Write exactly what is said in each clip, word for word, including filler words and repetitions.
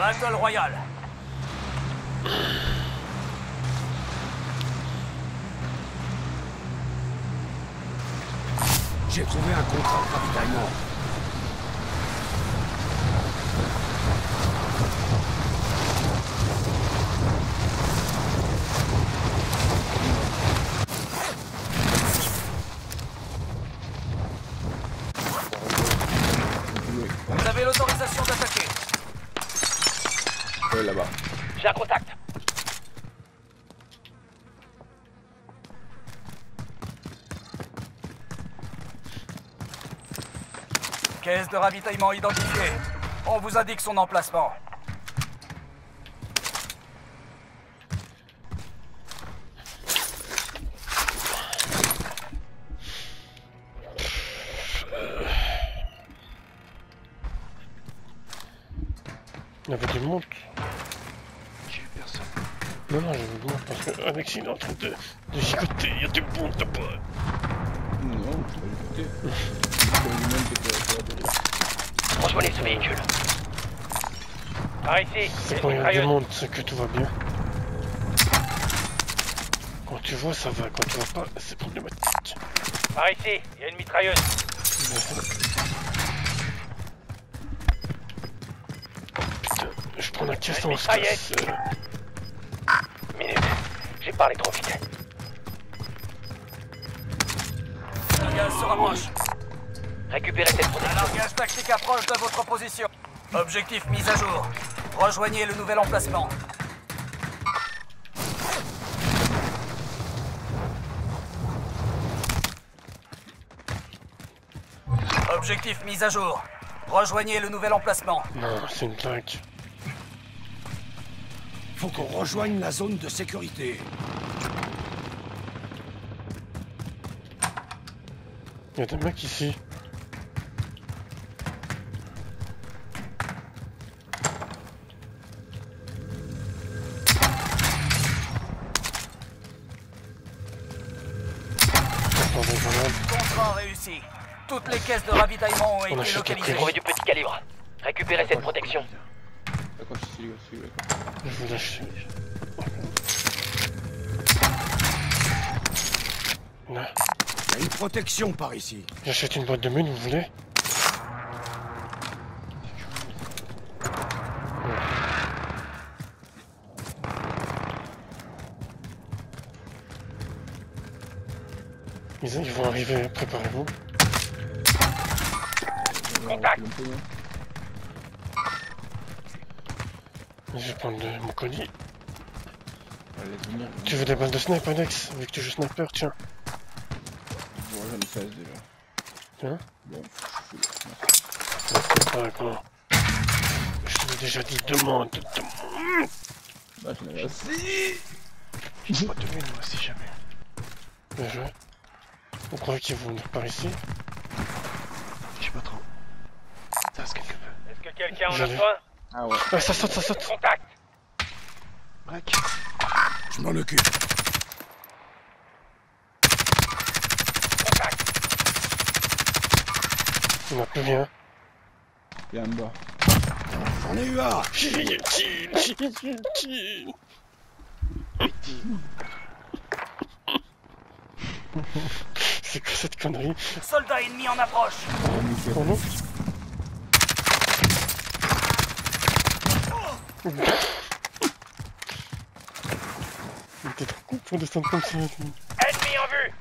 Battle Royale. J'ai trouvé un contrat de ravitaillement. Vous avez l'autorisation d'attaquer. Ouais, là-bas. J'ai un contact. Caisse de ravitaillement identifiée. On vous indique son emplacement. Il y avait du monde. J'ai eu personne. Non, non, j'avais du monde parce que Alex il est en train de, de gigoter. Il y a du monde là-bas. Non, je t'ai écouté. Rejoignez ce véhicule. Par ici, C'est quand il y a du monde, c'est que tout va bien. Quand tu vois, ça va. Quand tu vois pas, c'est problématique. Par ici, il y a une mitrailleuse. Putain, je prends la caisse en stress. Minute, j'ai parlé trop vite. Le gaz se rapproche. Récupérez cette protection. Un largage tactique approche de votre position. Objectif mis à jour. Rejoignez le nouvel emplacement. Objectif mis à jour. Rejoignez le nouvel emplacement. Non, c'est une blague. Faut qu'on rejoigne la zone de sécurité. Il y a des mecs ici. Contrat réussi. Toutes les caisses de ravitaillement ont été localisées. Trouvez du petit calibre. Récupérez cette protection. D'accord, je suis celui-là. Je vous lâche. Là. Il y a une protection par ici. J'achète une boîte de mine, vous voulez? Ils, ils vont arriver, préparez-vous. Contact. Je vais prendre le, mon colis. Allez, venir. Tu veux des balles de snipe, Alex? Vu que tu joues sniper, tiens. Bon, j'en ai seize déjà. Tiens. Bon, je suis fou. C'est pas quoi. Je te l'ai déjà dit, demande, demande. Bah, j'en avais assez. J'ai pas de mine, moi, si jamais. Bien joué. Vous croyez qu'ils vont venir par ici? Je sais pas trop. Ça reste quelque peu. Est-ce que quelqu'un en a J'allais. besoin? Ah ouais. Ah, ça saute, ça saute. Contact. Braque. Je m'en occupe. Contact. Il n'y en a plus rien. Il est en bas. J'en ai eu un. Kill, kill, kill, kill. C'est quoi cette connerie? Soldat ennemi en approche. Pour nous? Il était trop con pour descendre comme ça. Ennemi en vue.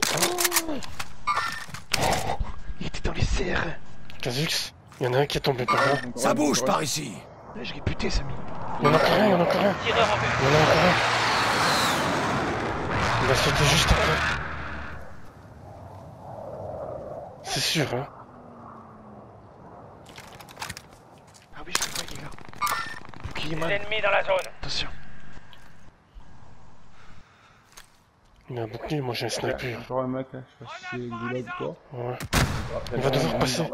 Oh, il était dans les serres. Kazux, il y en a un qui est tombé par là. Ça bouge par ici. Là, je réputé, Samy. Il y en a encore un, il y en a encore un. Tireur en vue. Il y en a encore un. Il va sauter juste après. C'est sûr, hein. Ah oui, je le vois, les gars. Bouclier man. Ennemi dans la zone. Attention. Il a un bouclier, moi j'ai un sniper. Encore un mec là, je sais pas si c'est Goulag ou quoi. Ouais. Il va devoir passer.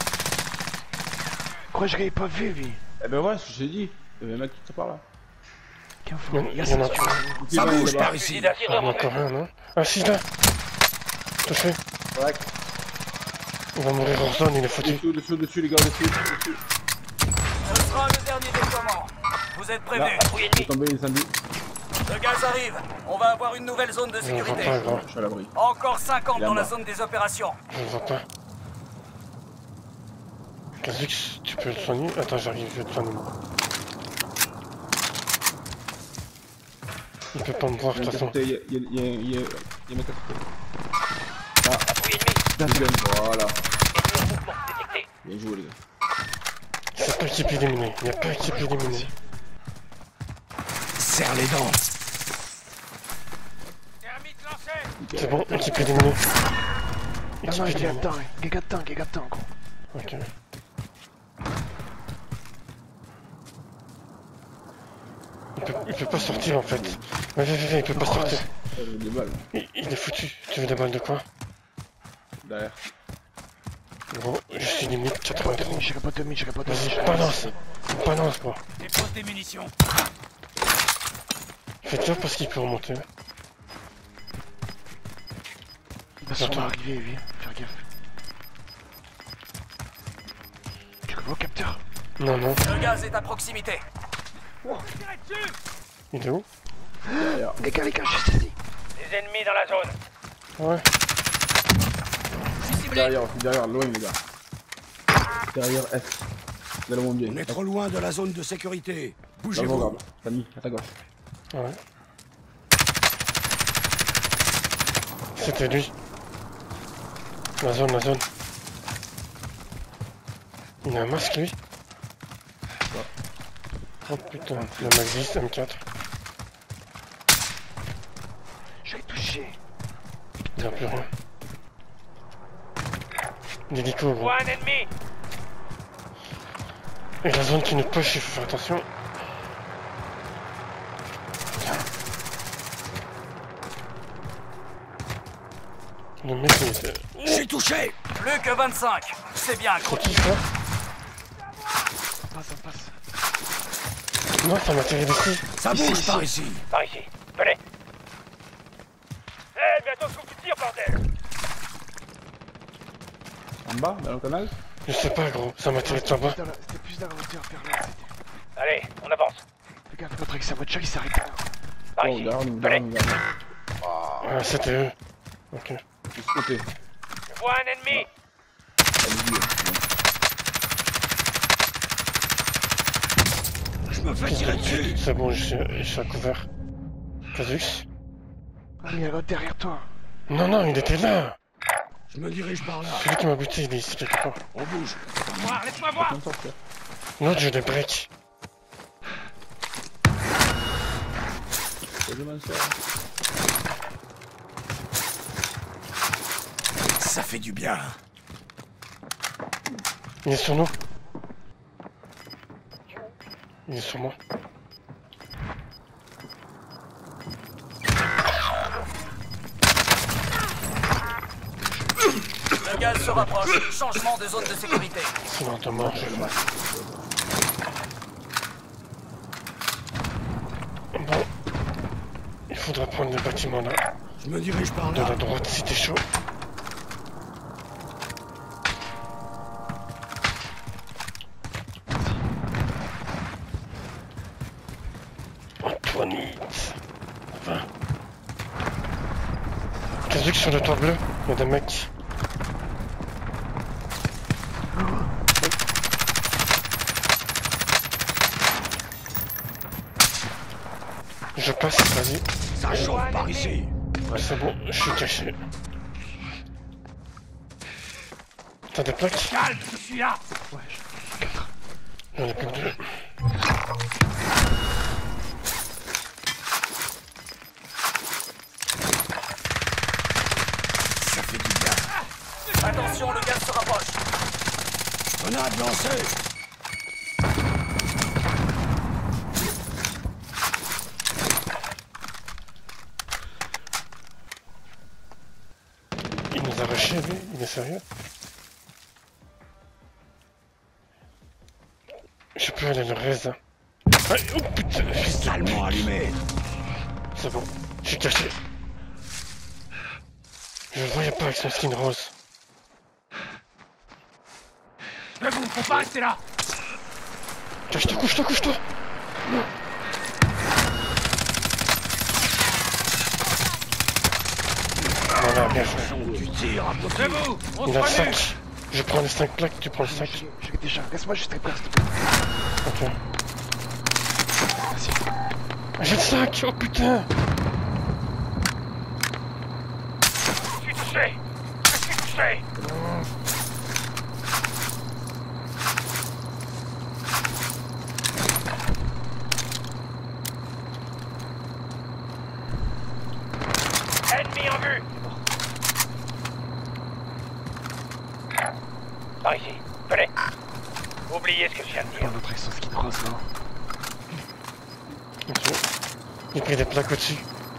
Quoi, je l'avais pas vu, lui? Eh ben ouais, ce que j'ai dit. Il y avait un mec qui était par là. Qu'un Il y en- il y en a plus. Ça bouge par ici. Fusil Il y en d'assureur a en vue. encore un, non? Ah si, là. Touché. Ouais. Il va mourir hors zone, il est foutu. Dessous, dessous, dessus les gars, dessus, dessus. Ce sera le dernier déploiement. Vous êtes prévenus. Là, Patrouille il est ennemie. tombé l'incendie. Le gaz arrive. On va avoir une nouvelle zone de Je ne vois sécurité. pas, gros. Je suis à l'abri. Encore cinquante Il est dans en la bas. zone des opérations. Je ne vois pas. Kazix, tu peux le soigner? Attends, j'arrive, je vais te soigner. Il peut pas me voir, de Il y a toute façon. il y a- il y a- il y a- il y a- il y a mes quatre côtés. Patrouille ennemie. Deuxième, voilà. Ennemi en mouvement détecté. Bien joué, les gars. C'est pas équipe éliminée. Il n'y a pas équipe éliminée. Serre les dents. Thermite lancé. C'est bon, équipe éliminée. Non, Équipe non, il est éliminée. dedans, il est dedans, il est dedans, gros. Ok. Il peut, il peut pas sortir en fait. Ouais, viens, viens, viens, il peut pas sortir. Euh, Des balles, Il, il est foutu. Tu veux des balles de quoi? derrière. Gros, je suis limite J'irai pas de quatre-vingt-trois. mine, j'irai pas de mine, j'irai pas de mine. Vas-y, balance. Balance, gros. Dépose des munitions. Faites gaffe parce qu'il peut remonter. Il va sûrement arriver, lui. Faire gaffe. Tu le vois au capteur? Non, non. Le gaz est à proximité. Il est où? Les gars, les gars, juste ici. Des ennemis dans la zone. Ouais. Derrière, derrière, loin, les gars. Derrière S. Vous allez mon bien. On est trop loin de la zone de sécurité. Là, Bougez-vous. regarde. Samy, à ta gauche. Ouais. C'était lui. La zone, la zone. Il a un masque, lui. Oh putain, le Max M quatre. Je l'ai touché. Il a plus rien. L'hélico, gros. Vois un ennemi. Et la zone qui nous push, il faut faire attention. Le mec, il était... Je suis touché. Plus que vingt-cinq. C'est bien. C'est qui ça? Ça passe, ça passe. Non, ça m'a tiré d'ici. Ça Ici, bouge ici. par ici. Par ici. Venez. Eh, bientôt ce coup de tir, bordel. En bas, dans le canal. Je sais pas, gros. Ça m'a tiré de là-bas. Dans la- C'était plus dans la hauteur, vers là, c'était. Allez, on avance. Le gars, votre avec sa voiture, il s'arrête là. Par Oh, ici. derrière nous, Venez. derrière nous, derrière nous. Ah, c'était eux. Ok. De ce côté. Je vois un ennemi. Allez-y. Je me fais tirer dessus. C'est bon, je suis, je suis à couvert. Kazux? Ah, mais il y a l'autre derrière toi. Non, non, il était là. Je me dirige par là. Celui qui m'a buté, il est ici quelque part. On bouge. Voir, laisse-moi voir. Comme ça, frère. L'autre, je les break. Je m'en sors. Ça fait du bien. Il est sur nous. Il est sur moi. Le gaz se rapproche. Changement de zone de sécurité. Sinon, de mort, je vois. Bon. Il faudra prendre le bâtiment là. Je me dirige par De là. la droite, si t'es chaud. Antoinette. Va. Kazuk sur le toit bleu. Il y a des mecs. Je passe, vas-y. Ça chauffe par ici. Ouais, c'est bon, je suis caché. T'as des plaques? Calme, je suis là. Ouais, je... quatre. J'en ai plus que deux. Ça fait du bien. Attention, le gaz se rapproche. Grenade lancée. Il nous a rushé, lui. Il est sérieux? Je peux aller le raise. Ah, oh putain, fils de Salement allumé. C'est bon, je suis caché. Je le voyais pas avec son skin rose. Debout, faut pas rester là. Cache-toi, couche-toi, couche-toi. Voilà, bien joué. Tu tires à côté. C'est vous. On Il a le se remue. sac. Je prends les cinq plaques, tu prends le sac. J'ai j'ai déjà. Laisse-moi juste réparer s'il te plaît. Ok. Merci. J'ai le sac, oh putain. Je suis touché. Je suis touché. Ennemi en vue. Par ici. Venez. Oubliez ce que je viens de Oh, dire. notre avec son skin rose là. Ok. J'ai pris des plaques au-dessus.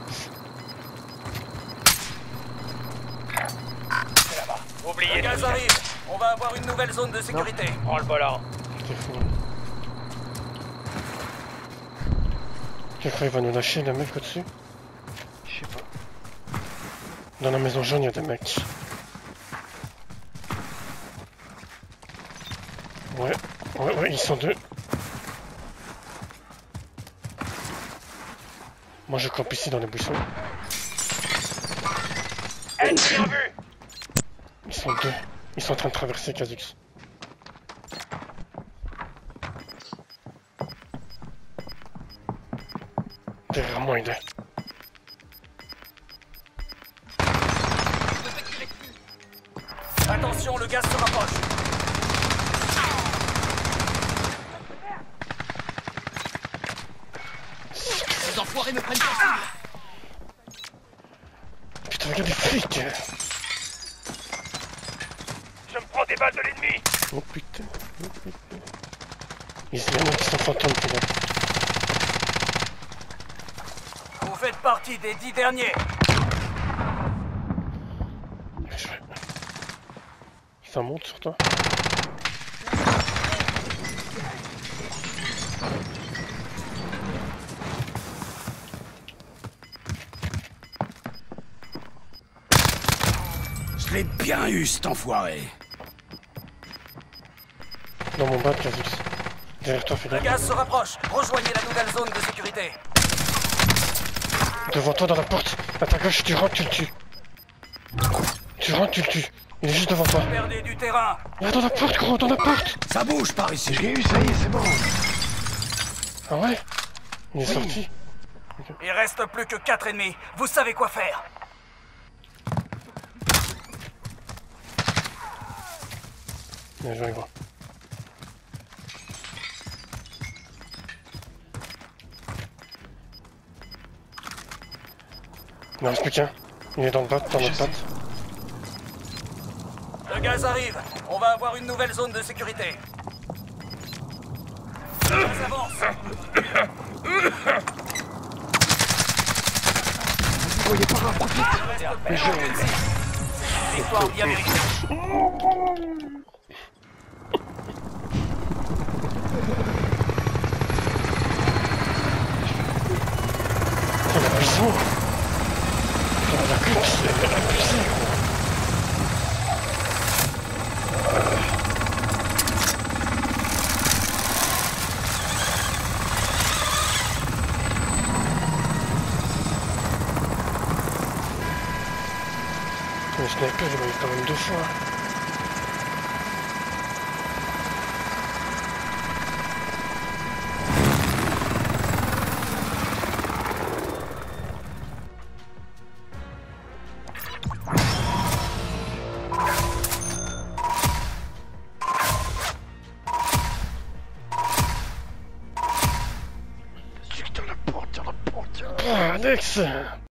C'est là-bas. Oubliez. Le gaz arrive. On va avoir une nouvelle zone de sécurité. Prends le volant. C'est fou. Je crois qu'il va nous lâcher le mec au-dessus. Je sais pas. Dans la maison jaune, il y a des mecs. Ouais, ouais, ouais, ils sont deux. Moi je campe ici dans les buissons. Ennemi en vue. Ils sont deux. Ils sont en train de traverser Kha'Zix. Derrière moi il est. Attention, le gaz se rapproche. Les enfoirés me prennent pour cible. Putain, regarde les flics. Je me prends des balles de l'ennemi. Oh putain, oh putain. Ils se viennent qui sont fantômes, putain. Vous faites partie des dix derniers. Bien joué. Ça monte sur toi. Je l'ai bien eu, cet enfoiré. Dans mon bas, Kha'Zix. Derrière toi, fais Le gaffe. gaz se rapproche. Rejoignez la nouvelle zone de sécurité. Devant toi dans la porte. À ta gauche, tu rentres, tu le tues. Tu rentres, tu le tues. Il est juste devant toi. Perdez du terrain. Là, dans la porte, gros, dans la porte. Ça bouge par ici. Je l'ai eu, ça y est, c'est bon. Ah ouais? Il est Oui. sorti. Il reste plus que quatre ennemis. Vous savez quoi faire. Bien joué, gros. Il ne reste plus qu'un. Il est dans le bat, dans Je notre sais. patte. Le gaz arrive. On va avoir une nouvelle zone de sécurité. Le gaz avance. Vous voyez pas, profite. Il reste plus que six. Victoire bien méritée. C'est la puissance. C'est la course, c'est la puissance. Le sniper, il m'a eu quand même deux fois. Dans la porte, dans la porte. Ah, Alex!